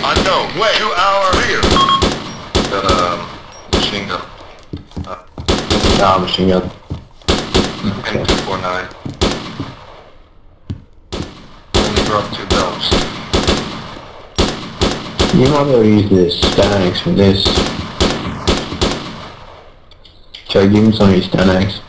Unknown. Wait. To our rear. Got a machine gun. Machine gun. Okay. M249. Only brought 2 belts. You might be able to use this stun axe for this. So give him some of your stun axe.